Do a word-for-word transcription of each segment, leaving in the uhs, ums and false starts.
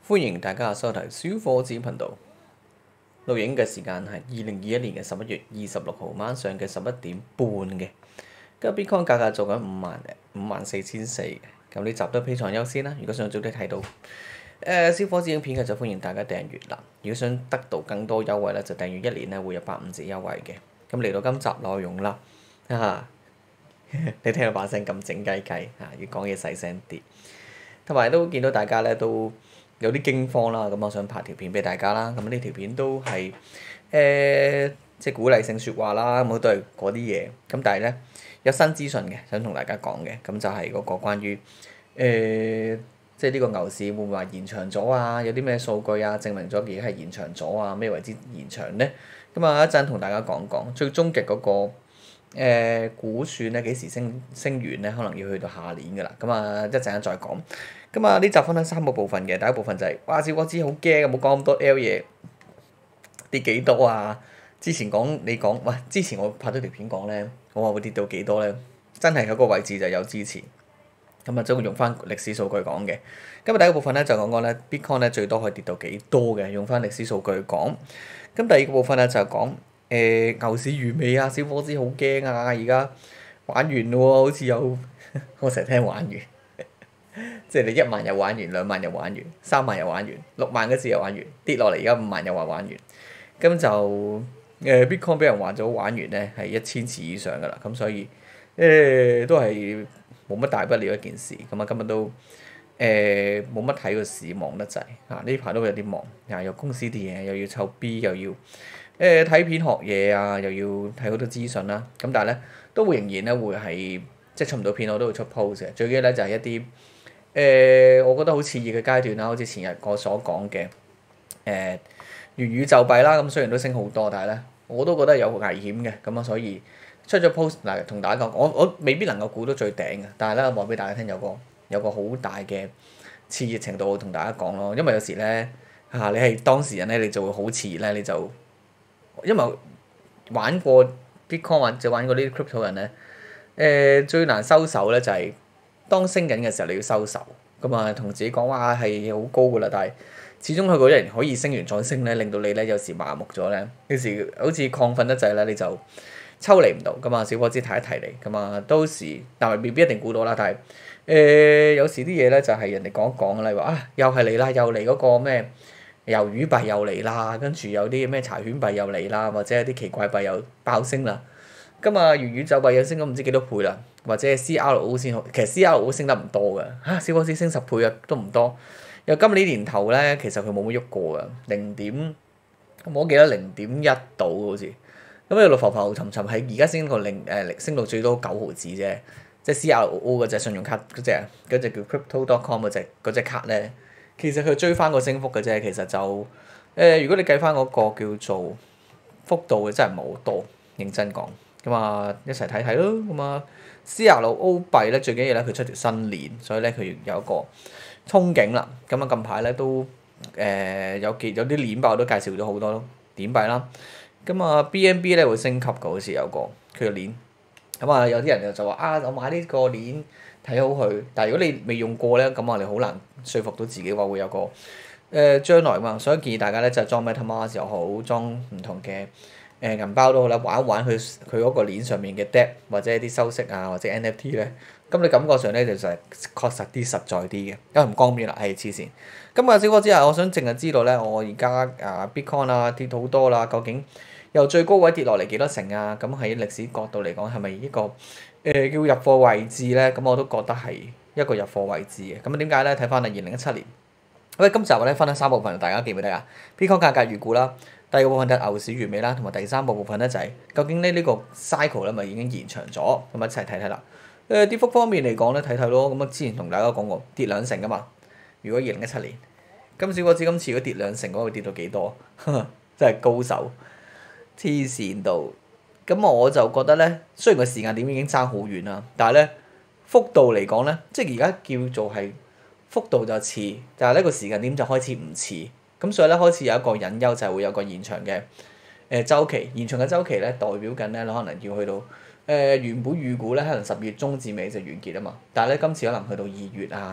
歡迎大家收睇小伙子頻道。錄影嘅時間係二零二一年嘅十一月二十六號晚上嘅十一點半嘅。今日 Bitcoin 價格做緊五萬五萬四千四嘅。咁呢集都 Patreon 優先啦。如果想早啲睇到誒、呃、小伙子影片嘅，就歡迎大家訂閱啦。如果想得到更多優惠咧，就訂閱一年咧會有八五折優惠嘅。咁嚟到今集內容啦，啊，你聽到把聲咁靜雞雞啊，要講嘢細聲啲。同埋都見到大家咧都有啲驚慌啦，咁我想拍條片俾大家啦。咁呢條片都係誒、呃、即係鼓勵性説話啦，咁都係嗰啲嘢。咁但係咧有新資訊嘅，想同大家講嘅，咁就係嗰個關於誒、呃、即係呢個牛市會唔會話延長咗啊？有啲咩數據啊證明咗而家係延長咗啊？咩為之延長咧？咁啊一陣同大家講講最終極嗰、嗰個。誒、呃、估算咧幾時升升完咧，可能要去到下年㗎啦。咁啊一陣間再講。咁啊呢集分咗三個部分嘅，第一部分就係、是、哇小伙子好驚啊，冇講咁多 L 嘢跌幾多啊？之前講你講，喂之前我拍咗條片講咧，我話會跌到幾多咧？真係有個位置就有支持。咁啊，將會用翻歷史數據講嘅。今日第一個部分咧就講講咧 Bitcoin 咧最多可以跌到幾多嘅，用翻歷史數據講。咁第二個部分咧就係講。誒、呃、牛市完未啊？小伙子好驚啊！而家玩完咯喎，好似有我成日聽玩完，即係你一萬又玩完，兩萬又玩完，三萬又玩完，六萬嗰次又玩完，跌落嚟而家五萬又話玩完，咁就誒、呃、Bitcoin 俾人話咗玩完咧係一千次以上噶啦，咁所以誒、呃、都係冇乜大不了一件事。咁啊今日都誒冇乜睇個市忙得滯啊！呢排都有啲忙，又有公司啲嘢，又要湊 B 又要。誒睇、呃、片學嘢啊，又要睇好多資訊啦。咁但係咧，都會仍然咧會係即係出唔到片，我都會出 post 嘅。最緊要咧就係、是、一啲誒、呃，我覺得好熾熱嘅階段啦。好似前日我所講嘅誒元宇宙幣啦。咁雖然都升好多，但係咧我都覺得有危險嘅。咁啊，所以出咗 post 嗱，同大家講，我我未必能夠估到最頂嘅，但係咧話俾大家聽有個有個好大嘅熾熱程度，我同大家講咯。因為有時咧嚇、啊、你係當事人咧，你就會好熾熱咧，你就〜因為玩過 Bitcoin 或者玩過呢啲 crypto 人咧，誒、呃、最難收手咧就係、是、當升緊嘅時候你要收手，咁啊同自己講話係好高噶啦，但係始終佢嗰人可以升完再升咧，令到你咧有時麻木咗咧，有時好似亢奮得滯咧，你就抽離唔到，咁啊小伙子提一提你，咁啊到時但係未必一定估到啦，但係誒、呃、有時啲嘢咧就係人哋講一講，例如話啊又係嚟啦，又嚟嗰個咩？魷魚幣又嚟啦，跟住有啲咩柴犬幣又嚟啦，或者有啲奇怪幣又爆升啦。今日元宇宙幣又升咗唔知幾多倍啦，或者 C R O 先好，其實 C R O 升得唔多㗎嚇，小伙子升十倍啊都唔多。又今年年頭咧，其實佢冇乜喐過㗎，零點我記得零點一度好似。咁一路浮浮沉沉喺而家升到零誒升到最多九毫子啫，即係 C R O 嗰隻信用卡嗰隻嗰隻叫 crypto dot com 嗰隻嗰隻卡咧。其實佢追翻個升幅嘅啫，其實就誒、呃，如果你計翻嗰個叫做幅度嘅，真係唔係好多。認真講，咁啊一齊睇睇咯。咁啊 C R O 幣咧最緊要咧佢出條新鏈，所以咧佢有一個憧憬啦。咁啊近排咧都誒、呃、有幾有啲鏈幣我都介紹咗好多咯，點幣啦。咁啊 B N B 咧會升級嘅，好似有個佢個鏈。咁啊有啲人就話啊，我買呢個鏈。睇好佢，但係如果你未用過咧，咁我哋好難說服到自己話會有個誒、呃、將來嘛，所以建議大家咧就係、裝 MetaMask 又好，裝唔同嘅誒、呃、銀包都好啦，玩一玩佢佢嗰個鏈上面嘅 Dap 或者啲收息啊或者 N F T 咧，咁你感覺上咧就係確實啲實在啲嘅，因為唔光面啦，係黐線。咁啊小哥之後，我想淨係知道咧，我而家啊 Bitcoin 啊跌好多啦，究竟由最高位跌落嚟幾多成啊？咁喺歷史角度嚟講，係咪一個？誒、呃、叫入貨位置咧，咁我都覺得係一個入貨位置嘅。咁點解咧？睇翻啊，二零一七年。咁今集咧分咗三部分，大家記唔記得啊？Bitcoin價格預估啦，第二個部分就係牛市完未啦，同埋第三個部分咧就係、是、究竟呢呢個 cycle 咧咪已經延長咗，咁一齊睇睇啦。誒、呃、跌幅方面嚟講咧，睇睇咯。咁啊之前同大家講過跌兩成噶嘛。如果二零一七年，咁小伙子今次如果跌兩成，嗰會跌到幾多？真係高手，黐線到〜咁我就覺得咧，雖然個時間點已經爭好遠啦，但係咧幅度嚟講咧，即係而家叫做係幅度就似，但係呢個時間點就開始唔似，咁所以咧開始有一個隱憂就係會有個延長嘅誒週期，延長嘅週期咧代表緊咧可能要去到誒、呃、原本預估咧可能十月中至尾就完結啊嘛，但係咧今次可能去到二月啊，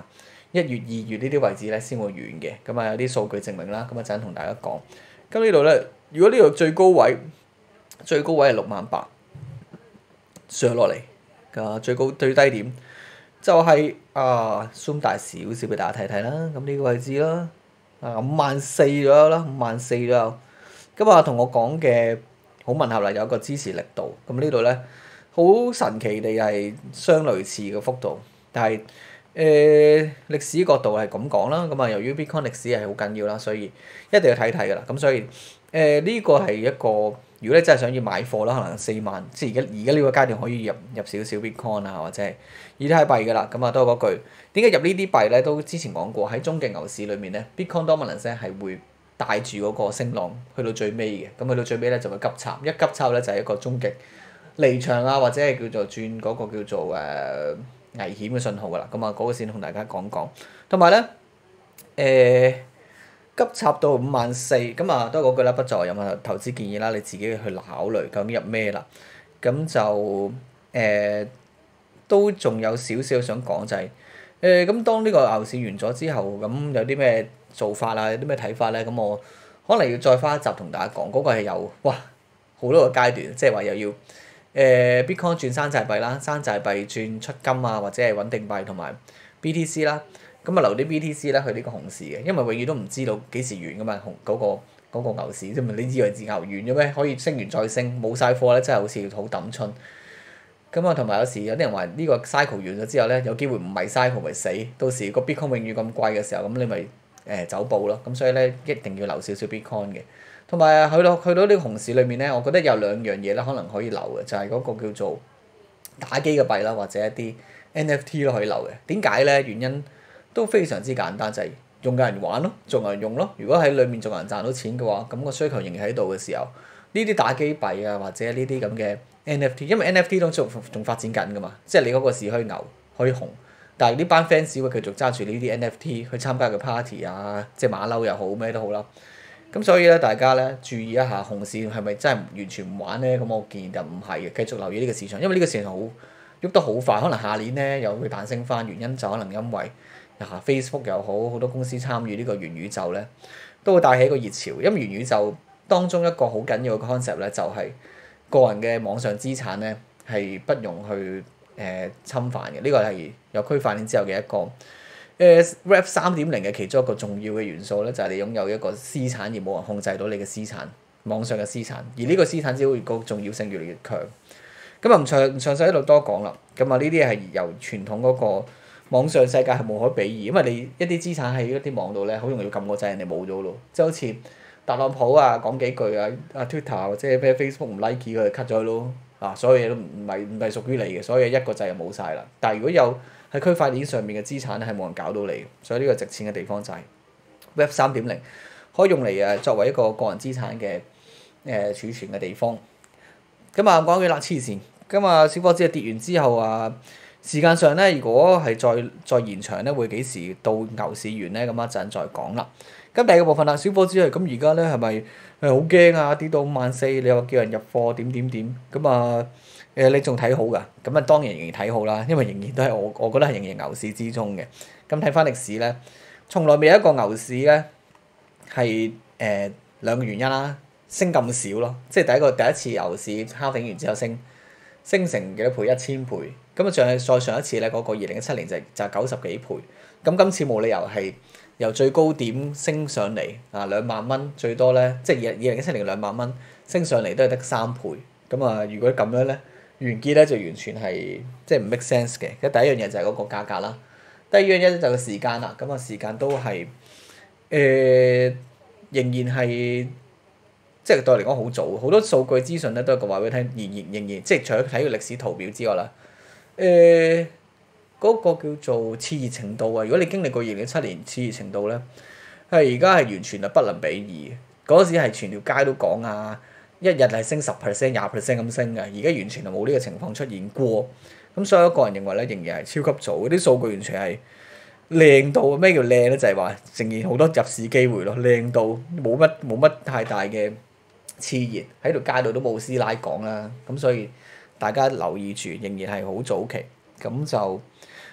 一月、二月呢啲位置咧先會軟嘅。咁啊有啲數據證明啦，咁啊陣同大家講。咁呢度咧，如果呢度最高位，最高位係六萬八，上落嚟嘅最高最低點就係、是、啊 zoom 大少少俾大家睇睇啦。咁呢個位置啦，啊五萬四左右啦，五萬四左右。咁啊同我講嘅好吻合啦，有一個支持力度。咁呢度咧好神奇地係相類似嘅幅度，但係誒、呃、歷史角度係咁講啦。咁啊由於 Bitcoin 歷史係好緊要啦，所以一定要睇睇㗎啦。咁所以誒呢、呃這個係一個。如果你真係想要買貨啦，可能四萬，即係而家而家呢個階段可以入入少少 Bitcoin 啊，或者係以太幣㗎啦。咁啊，都係嗰句，點解入呢啲幣咧？都之前講過喺中極牛市裏面咧，Bitcoin dominance 咧係會帶住嗰個升浪去到最尾嘅。咁去到最尾咧就會急插，一急插咧就係一個終極離場啊，或者係叫做轉嗰個叫做誒、呃、危險嘅信號㗎啦。咁啊，嗰個先同大家講講，同埋咧誒。急插到五萬四，咁啊都係嗰句啦，不作為任何投資建議啦，你自己去考慮究竟入咩啦。咁就誒、呃、都仲有少少想講就係誒咁當呢個牛市完咗之後，咁有啲咩做法啊？有啲咩睇法咧？咁我可能要再花一集同大家講，嗰、嗰個係有哇好多個階段，即係話又要誒、呃、Bitcoin 轉山寨幣啦，山寨幣轉出金啊，或者係穩定幣同埋 B T C 啦。咁啊留啲 B T C 咧去呢個熊市嘅，因為永遠都唔知道幾時完噶嘛，熊、嗰、嗰個嗰、嗰個牛市啫嘛，你以為自牛完咗咩？可以升完再升，冇晒貨咧真係好似好抌春。咁啊同埋有時有啲人話呢個 cycle 完咗之後咧，有機會唔係 cycle 咪死，到時個 Bitcoin 永遠咁貴嘅時候，咁你咪誒、呃、走寶咯。咁所以咧一定要留少少 Bitcoin 嘅。同埋去到去到呢個熊市裏面咧，我覺得有兩樣嘢咧可能可以留嘅，就係、是、嗰個叫做打機嘅幣啦，或者一啲 N F T 都可以留嘅。點解咧？原因都非常之簡單，就係、是、用有人玩咯，仲有人用咯。如果喺裡面仲有人賺到錢嘅話，咁、那個需求仍然喺度嘅時候，呢啲打機幣啊，或者呢啲咁嘅 N F T，因為 N F T 都仲仲發展緊噶嘛，即係你嗰個市可以牛可以紅，但係呢班 fans 會繼續揸住呢啲 N F T 去參加個 party 啊，即係馬騮又好咩都好啦。咁所以咧，大家咧注意一下，熊市係咪真係完全唔玩咧？咁我建議就唔係嘅，繼續留意呢個市場，因為呢個市場好喐得好快，可能下年咧又會彈升翻，原因就可能因為。Facebook 又好，好多公司參與呢個元宇宙咧，都會帶起一個熱潮。因為元宇宙當中一個好緊要嘅 concept 咧，就係個人嘅網上資產咧係不容去誒、呃、侵犯嘅。呢個係有區塊鏈之後嘅一個誒、呃、Web 三點零嘅其中一個重要嘅元素咧，就係、是、你擁有一個私產而冇人控制到你嘅私產，網上嘅私產。而呢個私產只會個重要性越嚟越強。咁啊唔詳唔詳細喺度多講啦。咁啊呢啲係由傳統嗰、那個。網上世界係無可比擬，因為你一啲資產喺一啲網度咧，好容易撳個掣，人哋冇咗咯。即係好似特朗普啊講幾句啊，啊 Twitter 或者咩 Facebook 唔 like 佢就 cut 咗佢咯。啊，所有嘢都唔唔係唔係屬於你嘅，所以一個掣就冇晒啦。但係如果有喺區塊鏈上面嘅資產咧，係冇人搞到你，所以呢個值錢嘅地方就係 Web 三點零可以用嚟誒作為一個個人資產嘅誒、呃、儲存嘅地方。咁啊講句啦，黐線，咁啊小伙子跌完之後啊〜時間上咧，如果係再再延長咧，會幾時到牛市完咧？咁一陣再講啦。咁第二個部分啦，小伙子係咁而家咧係咪係好驚啊？跌到五萬四，你又叫人入貨點點點？咁啊誒，你仲睇好㗎？咁啊當然仍然睇好啦，因為仍然都係我我覺得係仍然牛市之中嘅。咁睇翻歷史咧，從來未有一個牛市咧係誒兩個原因啦，升咁少咯，即係第一個第一次牛市敲頂完之後升升成幾多倍？一千倍。咁啊，再再上一次咧，嗰、那個二零一七年就就九十幾倍。咁今次冇理由係由最高點升上嚟啊兩萬蚊最多咧，即係二二零一七年兩萬蚊升上嚟都係得三倍。咁啊，如果咁樣咧，完結咧就完全係即係唔 make sense 嘅。咁第一樣嘢就係嗰個價格啦，第二樣嘢就係個時間啦。咁啊，時間都係誒、呃、仍然係即係對我嚟講好早，好多數據資訊咧都係個話俾你聽，仍然仍然即係除咗睇個歷史圖表之外啦。誒嗰、呃那個叫做熾熱程度啊！如果你經歷過二零一七年熾熱程度咧，係而家係完全係不能比擬嘅。嗰時係全條街都講啊，一日係升十 percent、廿 percent 咁升嘅。而家完全係冇呢個情況出現過。咁所以我個人認為咧，仍然係超級早。啲數據完全係靚到咩叫靚咧？就係話仍然好多入市機會咯，靚到冇乜冇乜太大嘅熾熱喺條街度都冇師奶講啦。咁所以大家留意住，仍然係好早期，咁就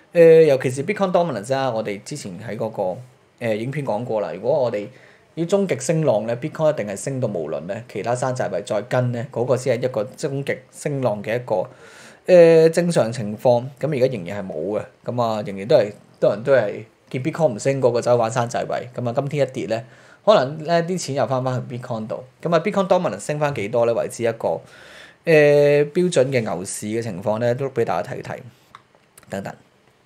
誒、尤其是 Bitcoin Dominance 啊，我哋之前喺嗰、個、誒影片講過啦。如果我哋要終極升浪咧，Bitcoin 一定係升到無論咧，其他山寨幣再跟咧，嗰、個先係一個終極升浪嘅一個誒、正常情況。咁而家仍然係冇嘅，咁啊仍然都係多人都係見 Bitcoin 唔升，個個走去玩山寨幣。咁啊今天一跌咧，可能咧啲錢又翻返去 Bitcoin 度。咁啊 Bitcoin Dominance 升翻幾多咧，為之一個誒、標準嘅牛市嘅情況咧，都俾大家睇睇。等等。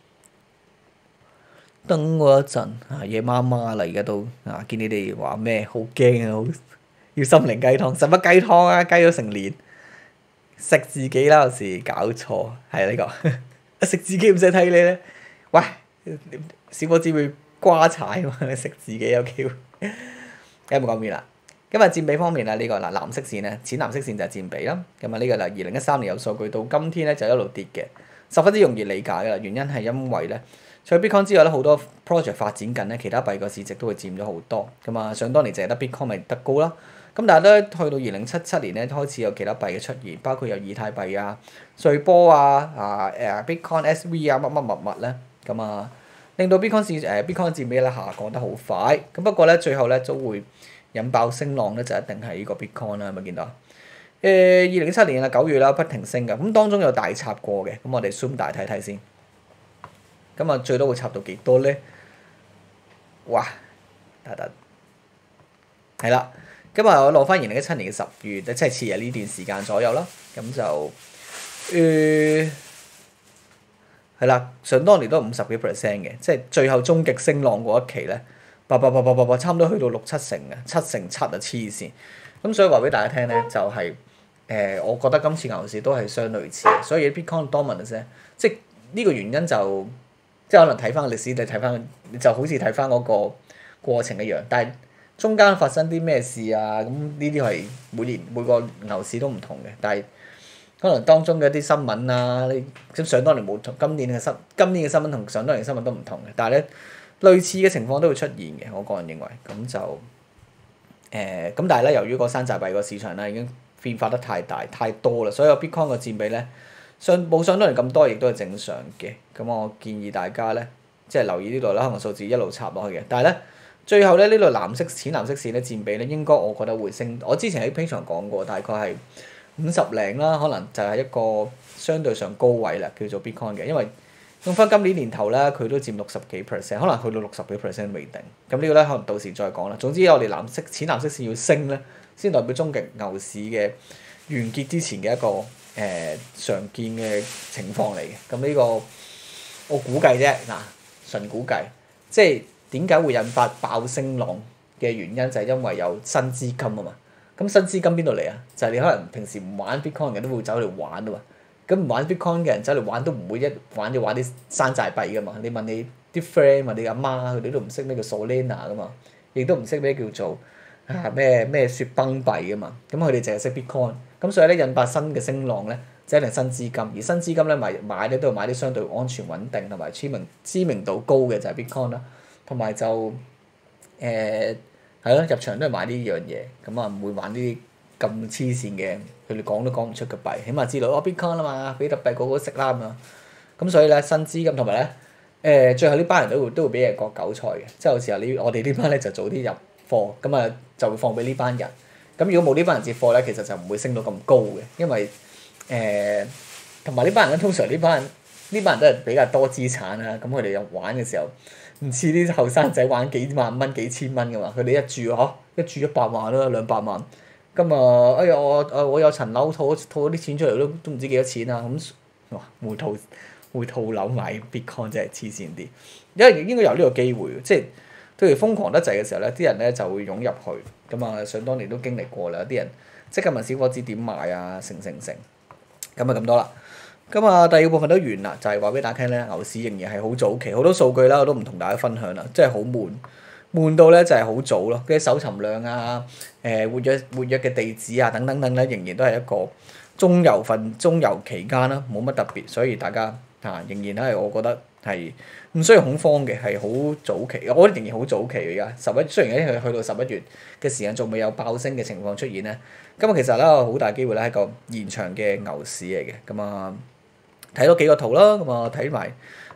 等我一陣啊，夜媽媽啦，而家都啊，見你哋話咩好驚啊，好要心靈雞湯，使乜雞湯啊？雞咗成年，食自己啦，有時搞錯係呢個，食自己唔使睇你咧。喂，小伙子會瓜柴嘛？你食自己有機會。咁唔講面啦。今日佔比方面啊，呢、個嗱藍色線咧，淺藍色線就係佔比啦。咁啊呢個嗱，二零一三年有數據到今天咧就一路跌嘅，十分之容易理解㗎啦。原因係因為咧，除咗 Bitcoin 之外咧，好多 project 發展緊咧，其他幣個市值都會佔咗好多。咁啊，想當年淨係得 Bitcoin 咪得高啦。咁但係咧，去到二零七七年咧，開始有其他幣嘅出現，包括有以太幣啊、瑞波啊、啊誒 Bitcoin S V 啊乜乜物物咧，咁啊令到 Bitcoin 市誒 Bitcoin 佔比咧下降得好快。咁不過咧，最後咧都會引爆升浪咧，就一定係呢個 Bitcoin 啦，係咪見到？誒二零一七年啊九月啦，不停升㗎。咁當中有大插過嘅，咁我哋 zoom 大睇睇先。咁啊，最多會插到幾多咧？哇！得得，係啦。咁啊，我攞翻二零一七年嘅十月，即係次日呢段時間左右啦。咁就誒係啦，想當年都係五十幾 percent 嘅，即係最後終極升浪嗰一期咧，叭叭叭叭叭叭，差唔多去到六七成嘅，七成七啊黐線。咁所以話俾大家聽咧，就係、誒、我覺得今次牛市都係相類似，所以 Bitcoin Dominance 咧，即係呢個原因就即係可能睇翻個歷史，你睇翻就好似睇翻嗰個過程一樣，但係中間發生啲咩事啊？咁呢啲係每年每個牛市都唔同嘅，但係可能當中嘅一啲新聞啊，你咁想當年冇同今年嘅新今年嘅新聞同想當年嘅新聞都唔同嘅，但係咧類似嘅情況都會出現嘅，我個人認為咁就誒咁、呃，但係咧由於個山寨幣個市場咧已經變化得太大太多啦，所以個 Bitcoin 個佔比咧上冇想當年咁多，亦都係正常嘅。咁我建議大家咧即係留意呢度啦，可能數字一路插落去嘅，但係咧。最後咧，呢度藍色淺藍色線咧佔比咧，應該我覺得會升。我之前喺 Patreon 講過，大概係五十零啦，可能就係一個相對上高位啦，叫做 Bitcoin 嘅。因為用翻今年年頭咧，佢都佔六十幾 percent，可能去到六十幾 percent 未定。咁呢個咧可能到時再講啦。總之我哋藍色淺藍色線要升咧，先代表終極牛市嘅完結之前嘅一個誒、呃、常見嘅情況嚟嘅。咁呢個我估計啫，嗱純估計，即係。點解會引發爆升浪嘅原因就係因為有新資金啊嘛，咁新資金邊度嚟啊？就係、是、你可能平時唔玩 Bitcoin 嘅人都會走嚟玩啊嘛，咁唔玩 Bitcoin 嘅人走嚟玩都唔會一玩就玩啲山寨幣噶嘛。你問你啲 friend 問你阿媽，佢哋都唔識咩叫 Solana 噶嘛，亦都唔識咩叫做啊咩咩雪崩幣噶嘛，咁佢哋淨係識 Bitcoin，咁所以咧引發新嘅升浪咧，就一定新資金，而新資金咧買買咧都要買啲相對安全穩定同埋知名知名度高嘅就係 Bitcoin 啦。同埋就誒係咯，入場都係買呢樣嘢，咁啊唔會玩啲咁黐線嘅，佢哋講都講唔出嘅幣，起碼知道哦 Bitcoin 啊嘛，比特幣個個都識啦咁樣。咁所以咧新資金同埋咧誒，最後呢班人都會都會俾人割韭菜嘅，即係有時候呢我哋呢班咧就早啲入貨，咁啊就會放俾呢班人。咁如果冇呢班人接貨咧，其實就唔會升到咁高嘅，因為誒同埋呢班人咧通常呢班人呢班人都係比較多資產啦，咁佢哋有玩嘅時候。唔似啲後生仔玩幾萬蚊、幾千蚊噶嘛，佢哋一注嗬，一注一百萬啦、兩百萬，咁啊，哎呀我誒我有層樓套套啲錢出嚟都都唔知幾多錢啊，咁哇會套會套樓買 Bitcoin 真係黐線啲，因為應該有呢個機會，即係譬如瘋狂得滯嘅時候咧，啲人咧就會湧入去，咁啊想當年都經歷過啦，啲人即刻問小伙子點買啊，成成成，咁啊咁多啦。咁啊，第二部分都完啦，就係話俾大家聽咧，牛市仍然係好早期，好多數據啦，我都唔同大家分享啦，真係好悶，悶到咧就係好早咯，啲搜尋量啊，誒活躍活躍嘅地址啊，等等等咧，仍然都係一個中游份中游期間啦，冇乜特別，所以大家啊仍然係我覺得係唔需要恐慌嘅，係好早期，我覺得仍然好早期而家十一，雖然咧去到十一月嘅時間仲未有爆升嘅情況出現咧，咁啊其實咧好大機會咧係一個延長嘅牛市嚟嘅，咁啊〜睇多幾個圖啦，咁啊睇埋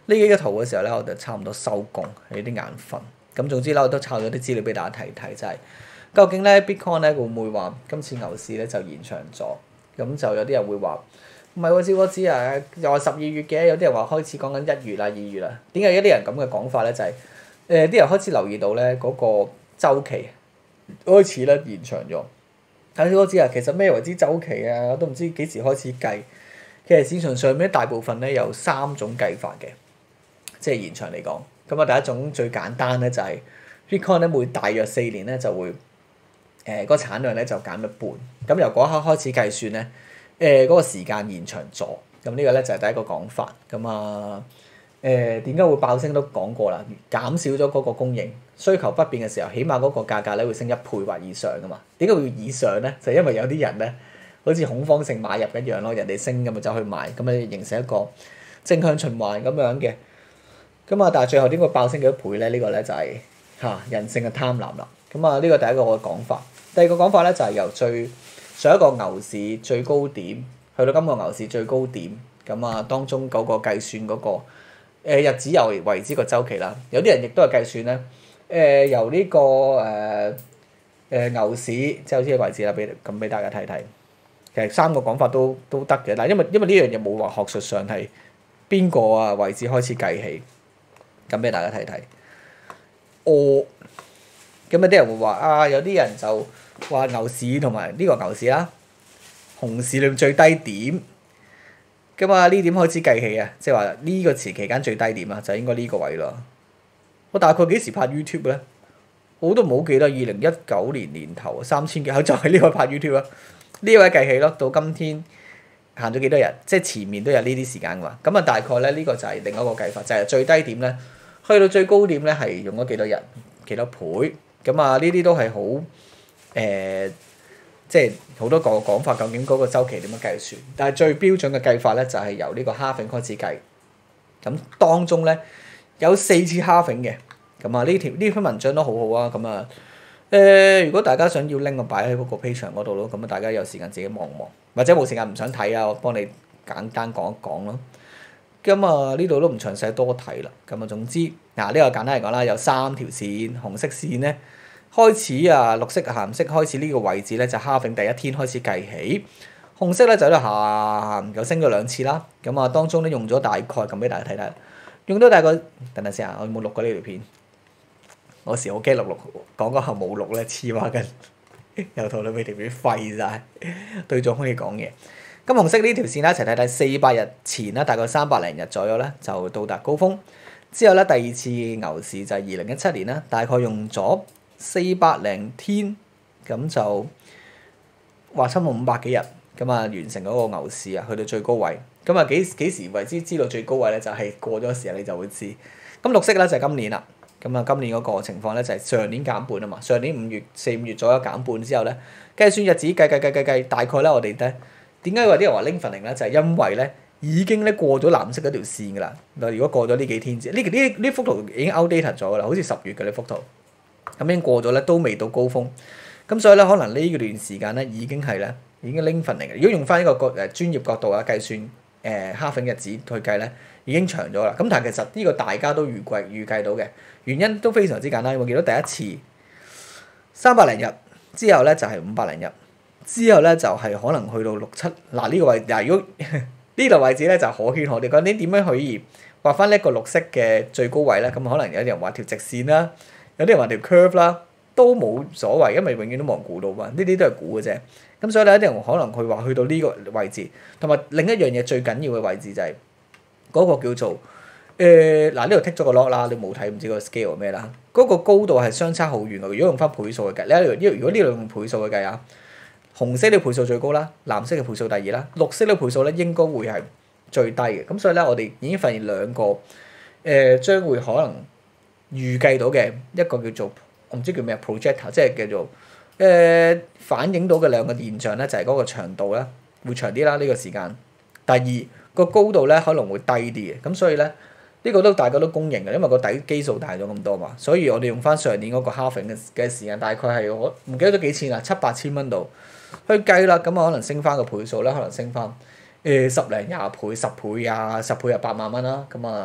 呢幾個圖嘅時候咧，我就差唔多收工，有啲眼瞓。咁總之咧，我都抄咗啲資料俾大家睇睇，就係、是、究竟咧 Bitcoin 咧會唔會話今次牛市咧就延長咗？咁就有啲人會話唔係喎，知我知啊，又話十二月嘅，有啲人話開始講緊一月啦、二月啦。點解有啲人咁嘅講法咧？就係誒啲人開始留意到咧嗰個週期開始咧延長咗。睇小我知啊，其實咩為之週期啊？我都唔知幾時開始計。其實市場上面大部分咧有三種計法嘅，即係延長嚟講。咁啊，第一種最簡單咧就係 Bitcoin 咧每大約四年咧就會誒嗰、呃那個產量咧就減一半。咁由嗰一刻開始計算咧，誒、呃、嗰、那個時間延長咗。咁呢個咧就係第一個講法。咁啊誒點解會爆升都講過啦，減少咗嗰個供應，需求不變嘅時候，起碼嗰個價格咧會升一倍或以上噶嘛。點解會以上咧？就係、因為有啲人咧。好似恐慌性買入一樣咯，人哋升咁咪走去買，咁咪形成一個正向循環咁樣嘅。咁啊，但係最後點會爆升幾多倍咧？呢、這個咧就係、是、嚇、啊、人性嘅貪婪啦。咁啊，呢個第一個我嘅講法。第二個講法咧就係、是、由最上一個牛市最高點去到今個牛市最高點，咁啊當中嗰個計算嗰、那個、呃、日子又為之個週期啦。有啲人亦都係計算咧，誒、呃、由呢、這個誒誒、呃呃、牛市即係好似個位置啦，俾咁俾大家睇睇。其實三個講法都都得嘅，但係因為因為呢樣嘢冇話學術上係邊個啊位置開始計起，咁俾大家睇睇。哦，咁有啲人會話啊，有啲人就話牛市同埋呢個牛市啦，熊市裏面最低點，咁啊呢點開始計起啊？即係話呢個時期間最低點啊，就應該呢個位咯。我大概幾時拍 YouTube 咧？我都唔好記得，二零一九年年頭三千幾，就係呢個拍 YouTube 啦。呢位計起咯，到今天行咗幾多日？即係前面都有呢啲時間㗎嘛。咁啊，大概咧呢、這個就係另一個計法，就係、是、最低點咧，去到最高點咧係用咗幾多日、幾多倍？咁啊，呢啲都係好誒，即係好多個講法。究竟嗰個週期點樣計算？但係最標準嘅計法咧，就係、是、由呢個 halving 開始計。咁當中咧有四次 halving 嘅。咁啊，呢條呢篇文章都好好啊。咁啊〜誒、呃，如果大家想要拎，我擺喺嗰個 Patreon 嗰度咯，咁啊大家有時間自己望望，或者冇時間唔想睇啊，我幫你簡單講一講咯。咁啊呢度都唔詳細多睇啦。咁啊總之，嗱、啊、呢、這個簡單嚟講啦，有三條線，紅色線咧開始啊，綠色藍色開始呢個位置咧就 halving 第一天開始計起，紅色咧就喺度下又升咗兩次啦。咁啊當中咧用咗大概咁俾大家睇睇，用咗大概等陣先啊，我有冇錄過呢條片？我時好驚錄錄講嗰下冇錄咧，黐孖筋，由頭到尾條片廢晒，對住空氣講嘢。咁紅色呢條線咧，一齊睇睇，四百日前啦，大概三百零日左右咧，就到達高峰。之後咧，第二次牛市就係二零一七年啦，大概用咗四百零天，咁就話差唔多五百幾日，咁啊完成嗰個牛市啊，去到最高位。咁啊幾幾時為之知道最高位咧？就係、是、過咗時你就會知。咁綠色咧就係、是、今年啦。咁啊，今年嗰個情況咧就係上年減半啊嘛，上年五月四五月左右減半之後咧，計算日子計計計計計，大概咧我哋咧點解有啲人話 lingering 咧，就係因為咧已經咧過咗藍色嗰條線㗎啦。嗱，如果過咗呢幾天之，呢呢呢幅圖已經 outdated 咗㗎啦，好似十月嘅呢幅圖，咁已經過咗咧都未到高峰，咁所以咧可能呢段時間咧已經係咧已經 lingering 嚟嘅。如果用翻呢個角誒專業角度啊計算誒 halving 日子去計咧，已經長咗啦。咁但係其實呢個大家都預計預計到嘅。原因都非常之簡單，我見到第一次三百零日之後咧就係五百零日，之後咧就係、是、可能去到六七嗱呢個位嗱，如果呢度位置咧就可圈可點，講你點樣可以畫翻呢一個綠色嘅最高位咧？咁可能有啲人畫條直線啦，有啲人畫條 curve 啦，都冇所謂，因為永遠都冇人估到嘛，呢啲都係估嘅啫。咁所以咧，有啲人可能佢話去到呢個位置，同埋另一樣嘢最緊要嘅位置就係、是、嗰、那個叫做。誒嗱呢度剔咗個 lock 啦，你冇睇唔知個 scale 咩啦？嗰、那個高度係相差好遠㗎。如果用翻倍數去計，你喺度如果呢度用倍數去計啊，紅色呢倍數最高啦，藍色嘅倍數第二啦，綠色呢倍數咧應該會係最低嘅。咁所以咧，我哋已經發現兩個誒、呃、將會可能預計到嘅一個叫做我唔知叫咩 projector，即係叫做誒、呃、反映到嘅兩個現象咧，就係、是、嗰個長度咧會長啲啦，呢、這個時間。第二個高度咧可能會低啲嘅，咁所以咧。呢個都大家都公認嘅，因為個底基數大咗咁多嘛，所以我哋用翻上年嗰個 halving 嘅嘅時間，大概係我唔記得咗幾錢啦，七八千蚊度去計啦，咁啊可能升翻個倍數啦，可能升翻誒十零廿倍、十倍啊、十倍啊八萬蚊啦，咁啊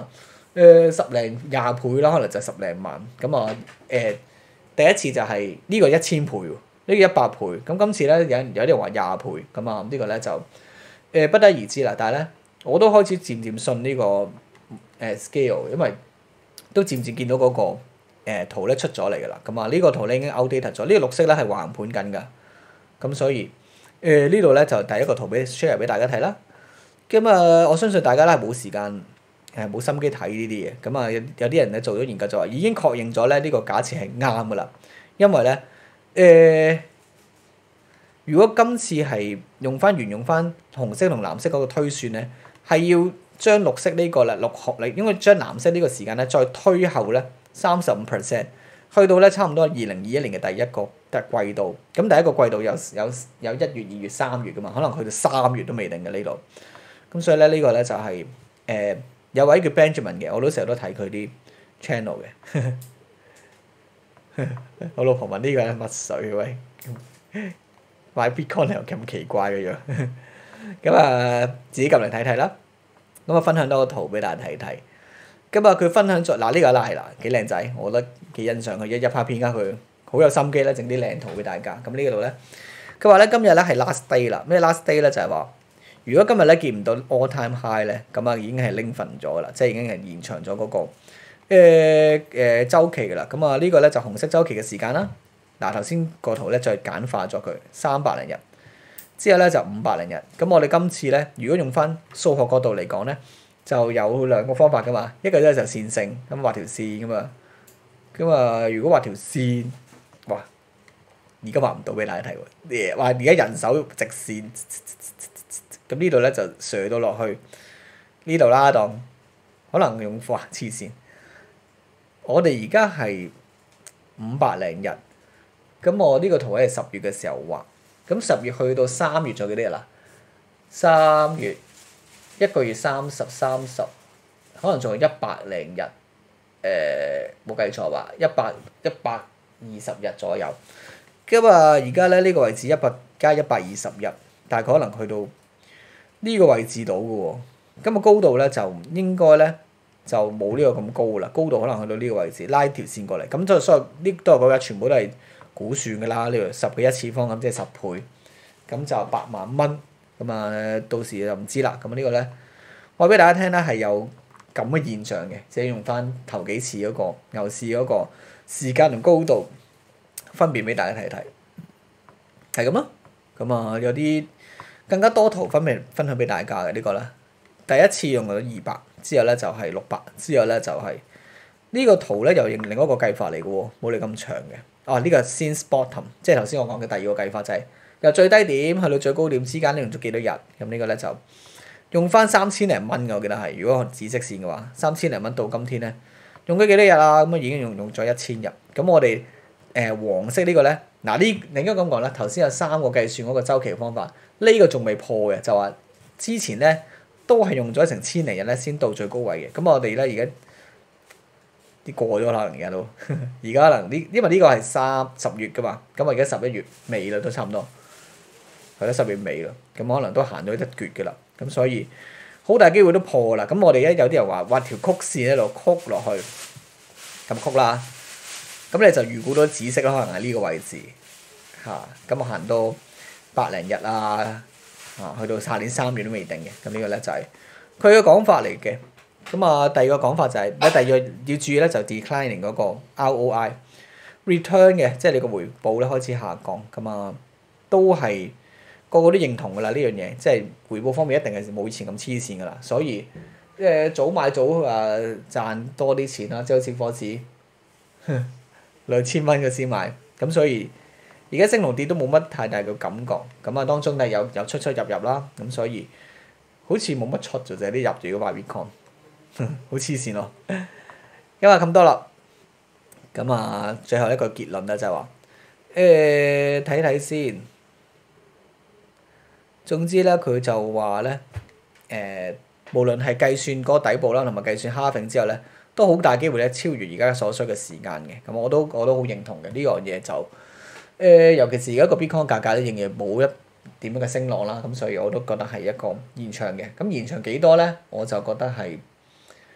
誒十零廿倍啦，可能就十零萬。咁啊誒第一次就係呢個一千倍喎，呢個一百倍。咁今次咧有有啲人話廿倍，咁啊呢個咧就誒不得而知啦。但係咧我都開始漸漸信呢個誒 scale，因為都漸漸見到嗰個誒圖咧出咗嚟㗎啦。咁啊呢個圖咧已經 outdated 咗，呢個綠色咧係橫盤緊㗎。咁所以誒呢度咧就第一個圖俾 share 俾大家睇啦。咁啊我相信大家咧係冇時間。誒冇心機睇呢啲嘢，咁啊有有啲人咧做咗研究就話已經確認咗咧呢個假設係啱㗎啦，因為咧誒、呃，如果今次係用翻沿用翻紅色同藍色嗰個推算咧，係要將綠色呢個啦綠學你應該將藍色呢個時間咧再推後咧三十五 percent，去到咧差唔多二零二一年嘅第一個季度，咁第一個季度有有有一月、二月、三月㗎嘛，可能去到三月都未定嘅呢度，咁所以咧呢個咧就係、是、誒。呃有位叫 Benjamin 嘅，我都成日都睇佢啲 channel 嘅。我老婆問呢個係乜水喂？買 Bitcoin 又咁奇怪嘅樣。咁啊，自己撳嚟睇睇啦。咁啊，分享多個圖俾大家睇睇。咁啊，佢分享咗嗱呢個啦係啦，幾靚仔，我覺得幾欣賞佢一一拍片家佢好有心機咧，整啲靚圖俾大家。咁呢度咧，佢話咧今日咧係 last day 啦。咩 last day 咧就係話。如果今日咧見唔到 all time high 咧，咁啊已經係拎份咗啦，即係已經係延長咗嗰、那個誒誒、呃呃、週期㗎啦。咁啊呢個咧就紅色週期嘅時間啦。嗱頭先個圖咧再簡化咗佢三百零日，之後咧就五百零日。咁我哋今次咧，如果用翻數學角度嚟講咧，就有兩個方法㗎嘛。一個咧就線性，咁畫條線㗎嘛。咁啊，如果畫條線，哇！而家畫唔到俾大家睇喎。話而家人手直線。咁呢度咧就射到落去呢度啦，當可能用哇黐線。我哋而家係五百零日，咁我呢個圖係十月嘅時候畫，咁十月去到三月仲有幾多日啦？三月一個月三十三十，可能仲有一百零日。誒冇計錯吧？一百一百二十日左右。咁啊，而家咧呢個位置一百加一百二十日，大概可能去到。呢個位置到嘅喎，咁啊高度咧就應該咧就冇呢個咁高啦，高度可能去到呢個位置，拉條線過嚟，咁就所以呢都係嗰個全部都係估算㗎啦，呢度十嘅一次方咁即係十倍，咁就八萬蚊，咁啊到時就唔知啦，咁呢個咧話俾大家聽咧係有咁嘅現象嘅，即係用翻頭幾次嗰個牛市嗰個時間同高度分別俾大家睇睇，係咁咯，咁啊有啲。更加多圖分俾分享俾大家嘅呢個咧，第一次用咗二百，之後咧就係六百，之後咧就係呢個圖咧又用另一個計法嚟嘅喎，冇你咁長嘅。啊呢個 since bottom，即係頭先我講嘅第二個計法就係由最低點去到最高點之間咧用咗幾多日，咁呢個咧就用翻三千零蚊嘅，我記得係，如果紫色線嘅話，三千零蚊到今天咧用咗幾多日啊？咁啊已經用用咗一千日。咁我哋誒、呃、黃色個呢個咧，嗱呢你應該咁講啦，頭先有三個計算嗰個週期方法。呢個仲未破嘅，就話之前咧都係用咗成千零日咧先到最高位嘅。咁我哋咧而家啲過咗啦，可能而家都而家可能呢，因為呢個係三十月噶嘛，咁我而家十一月尾啦，都差唔多係啦，十月尾啦，咁可能都行咗一橛嘅啦。咁所以好大機會都破啦。咁我哋咧有啲人話畫條曲線喺度曲落去，咁曲啦。咁你就預估到紫色啦，可能喺呢個位置嚇。咁我行到。百零日啊，啊去到下年三月都未定嘅，咁呢個咧就係佢嘅講法嚟嘅。咁啊，第二個講法就係、是，咧第二個要注意咧就 declining 嗰個 R O I return 嘅，即係你個回報咧開始下降。咁啊，都係個個都認同㗎啦呢樣嘢，即係回報方面一定係冇以前咁黐線㗎啦。所以誒、呃、早買早啊賺多啲錢啦，即係好似火紙兩千蚊嘅先買，咁所以。而家升同跌都冇乜太大嘅感覺，咁啊當中咧有有出出入入啦，咁所以好似冇乜出就係啲入住嗰買 Bitcoin，好黐線咯。因為咁多啦，咁啊最後一個結論咧就係話，誒睇睇先。總之咧佢就話咧，誒、呃、無論係計算嗰個底部啦，同埋計算 halving 之後咧，都好大機會咧超越而家所需嘅時間嘅，咁我都我都好認同嘅呢樣嘢就。誒、呃，尤其是而家個 Bitcoin 價格咧，仍然冇一點樣嘅升浪啦，咁所以我都覺得係一個延長嘅。咁延長幾多咧？我就覺得係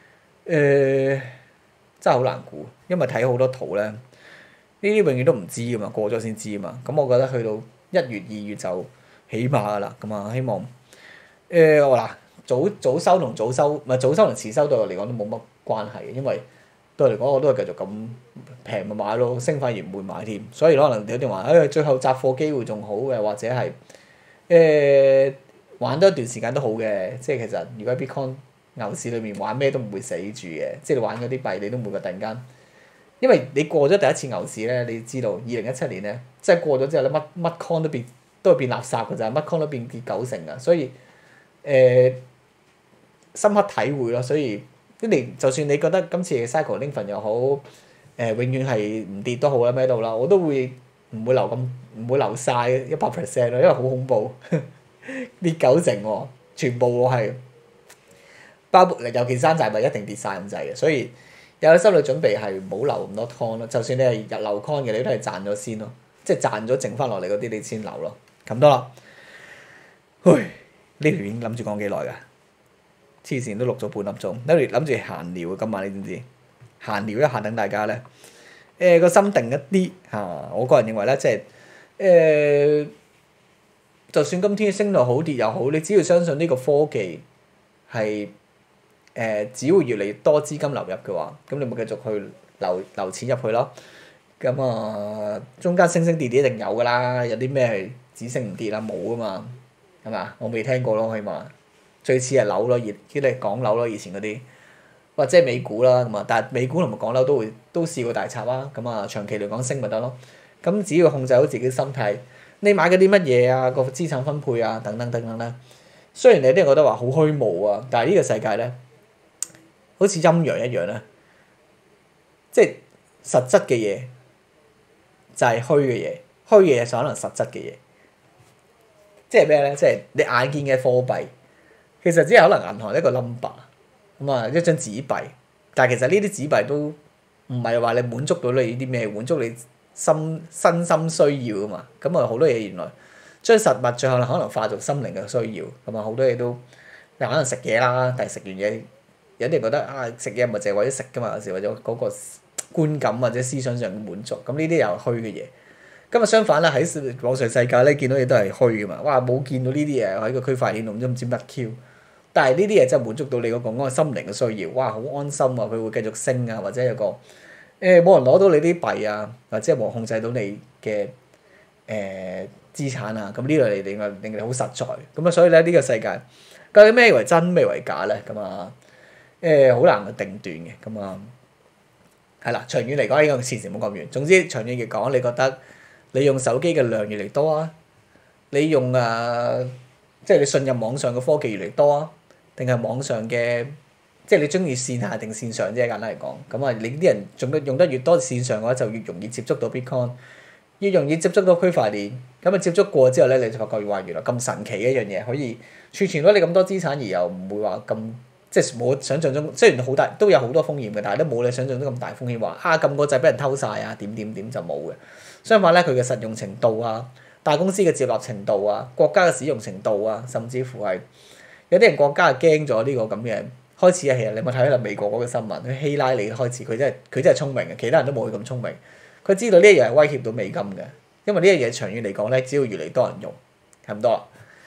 誒、真係好難估，因為睇好多圖咧，呢啲永遠都唔知噶嘛，過咗先知啊嘛。咁我覺得去到一月二月就起碼噶啦，咁啊希望誒我嗱早早收同早收，唔係早收同遲收對我嚟講都冇乜關係嘅，因為對我嚟講我都係繼續咁平咪買咯，升反而唔會買添。所以可能有啲話誒最後集貨機會仲好嘅，或者係誒、玩多一段時間都好嘅。即係其實如果喺 Bitcoin 牛市裏面玩咩都唔會死住嘅，即係你玩嗰啲幣你都唔會話突然間，因為你過咗第一次牛市咧，你知道二零一七年咧，即係過咗之後咧，乜乜 coin 都變都係變垃圾㗎咋，乜 coin 都變跌九成㗎，所以誒、深刻體會咯。所以你就算你覺得今次嘅 cycle length 又好，誒、永遠係唔跌都好啦，咩都好啦，我都會唔會留咁唔會留晒一百 percent 咯，因為好恐怖跌九成喎，全部我係包括尤其山寨幣一定跌晒咁滯嘅，所以有心理準備係冇留咁多 con 咯。就算你係日流 con 嘅，你都係賺咗先咯，即係賺咗剩翻落嚟嗰啲你先留咯。咁多啦，唉，呢條片諗住講幾耐㗎？黐線都錄咗半粒鐘，諗住諗住閒聊啊！今晚你知唔知？閒聊一下等大家咧，誒、個心定一啲嚇、我個人認為咧，即係誒，就算今天升到好跌又好，你只要相信呢個科技係誒、只會越嚟越多資金流入嘅話，咁你咪繼續去流流錢入去咯。咁啊，中間升升跌跌一定有㗎啦，有啲咩係只升唔跌啊？冇啊嘛，係嘛？我未聽過咯，起碼最似係樓咯，熱啲你港樓咯，以前嗰啲。或者係美股啦，咁啊，但係美股同埋港樓都會都試過大插啦，咁啊長期嚟講升咪得咯。咁只要控制好自己心態，你買嗰啲乜嘢啊，個資產分配啊，等等等等咧。雖然你啲人覺得話好虛無啊，但係呢個世界咧，好似陰陽一樣咧，即係實質嘅嘢就係虛嘅嘢，虛嘅嘢就可能實質嘅嘢。即係咩咧？即係你眼見嘅貨幣，其實只係可能銀行一個 number。咁啊，一張紙幣，但係其實呢啲紙幣都唔係話你滿足到你啲咩，滿足你心身心需要啊嘛。咁啊好多嘢原來將實物最後可能化做心靈嘅需要，咁啊好多嘢都又可能食嘢啦，但係食完嘢有啲人覺得啊食嘢唔係淨係為咗食㗎嘛，有時為咗嗰個觀感或者思想上嘅滿足，咁呢啲又係虛嘅嘢。咁啊相反啦，喺網上世界咧見到嘢都係虛㗎嘛，哇冇見到呢啲嘢喺個區塊鏈度都唔知乜 Q。但係呢啲嘢真係滿足到你嗰個嗰個心靈嘅需要，哇！好安心啊，佢會繼續升啊，或者有個誒冇人攞到你啲幣啊，或者冇人控制到你嘅誒資產啊，咁呢類令令令你好實在。咁啊，所以咧呢個世界究竟咩為真咩為假咧？咁啊誒好難去定斷嘅。咁啊係啦，長遠嚟講呢個事情冇咁遠。總之長遠嚟講，你覺得你用手機嘅量越嚟多啊？你用啊即係你信任網上嘅科技越嚟越多啊？定係網上嘅，即係你中意線下定線上啫。簡單嚟講，咁啊，你啲人用得用得越多線上嘅話，就越容易接觸到 Bitcoin，越容易接觸到區塊鏈。咁啊，接觸過之後咧，你就發覺話原來咁神奇嘅一樣嘢，可以儲存到你咁多資產，而又唔會話咁即係冇想象中。雖然好大都有好多風險嘅，但係都冇你想象中咁大風險。話啊撳個掣俾人偷晒啊，點點點就冇嘅。相反咧，佢嘅實用程度啊，大公司嘅接納程度啊，國家嘅使用程度啊，甚至乎係。有啲人國家係驚咗呢個咁嘅開始啊！其實你有冇睇下美國嗰個新聞？佢希拉里開始，佢真係佢真係聰明嘅，其他人都冇佢咁聰明。佢知道呢一樣係威脅到美金嘅，因為呢一樣長遠嚟講咧，只要越嚟越多人用，係咁多啦。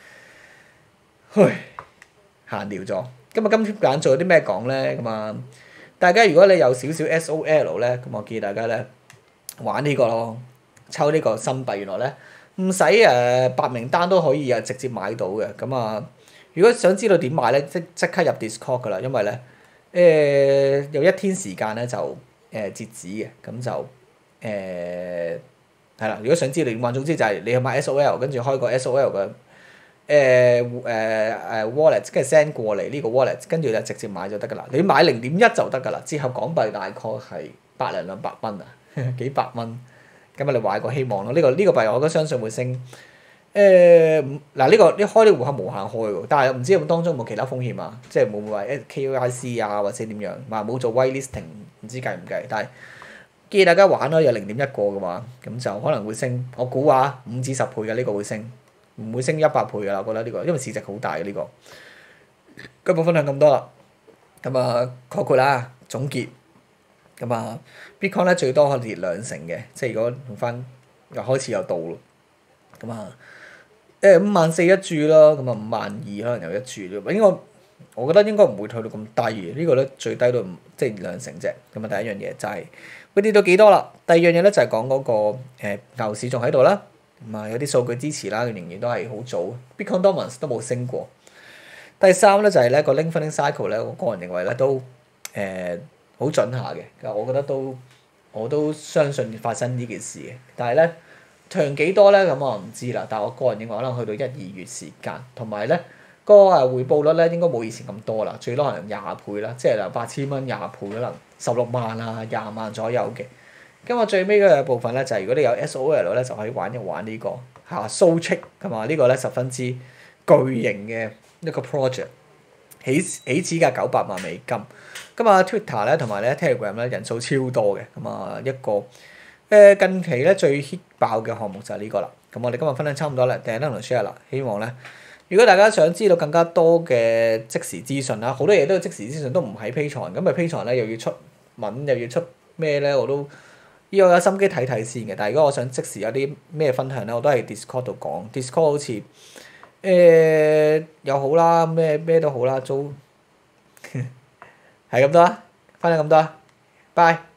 唉，閒聊咗。咁啊，今天揀做啲咩講咧？咁啊，大家如果你有少少 S O L 咧，咁我建議大家咧玩呢個咯，抽呢個新幣。原來咧唔使誒白名單都可以啊，直接買到嘅。咁啊〜如果想知道點買咧，即即刻入 Discord 噶啦，因為咧誒、呃、有一天時間咧就誒、呃、截止嘅，咁就誒係啦。如果想知道點玩，總之就係你去買 S O L，跟住開個 S O L 嘅誒誒誒 wallet，跟住 send 過嚟呢個 wallet，跟住就直接買就得噶啦。你買零點一就得噶啦，折合港幣大概係百零兩百蚊啊，幾百蚊。咁啊，你買個希望咯。呢、這個呢、這個幣我都相信會升。誒嗱呢個呢開呢個戶口無限開喎，但係唔知有冇當中有冇其他風險啊？即係會唔會話 K Y C 啊，或者點樣？話冇做 whitelisting，唔知計唔計？但係建議大家玩咯，有零點一個嘅話，咁就可能會升。我估話五至十倍嘅呢個會升，唔會升一百倍㗎啦。我覺得呢個因為市值好大嘅呢個。今日分享咁多啦， 咁啊概括啦，總結咁啊 Bitcoin 咧最多可以跌兩成嘅，即係如果用翻又開始又到咯。咁啊誒五萬四一注咯，咁啊五萬二可能有一注咯。應該我覺得應該唔會退到咁低嘅，呢個咧最低都唔即係兩成啫。咁啊第一樣嘢就係會跌到幾多啦。第二樣嘢咧就係講嗰個誒牛市仲喺度啦。咁啊有啲數據支持啦，仍然都係好早。Bitcoin dominance 都冇升過。第三咧就係咧個 lengthening cycle 咧，我個人認為咧都誒好準下嘅。我覺得都我都相信發生呢件事嘅。但係咧長幾多咧咁我唔知啦。但係我個人認為可能去到一二月時間，同埋咧個誒回報率咧應該冇以前咁多啦，最多可能廿倍啦，即係嗱八千蚊廿倍可能十六萬啊廿萬左右嘅。咁我最尾嘅部分咧就係、是、如果你有 S O L 咧就可以玩一玩呢、這個嚇 Solchick 同埋呢個咧十分之巨型嘅一個 project， 起起始價九百萬美金。咁啊 Twitter 咧同埋咧 Telegram 咧人數超多嘅。咁啊一個誒近期咧最 hit 爆嘅項目就係呢個啦。咁我哋今日分享差唔多啦，訂 like 同 share 啦。希望咧如果大家想知道更加多嘅即時資訊啦，好多嘢都即時資訊都唔喺 Patreon，咁啊 Patreon 咧又要出文又要出咩咧，我都要有心機睇睇先嘅。但係如果我想即時有啲咩分享咧，我都喺 Discord 度講。Discord 好似誒又好啦，咩咩都好啦，租係咁多啦，分享咁多啦，拜。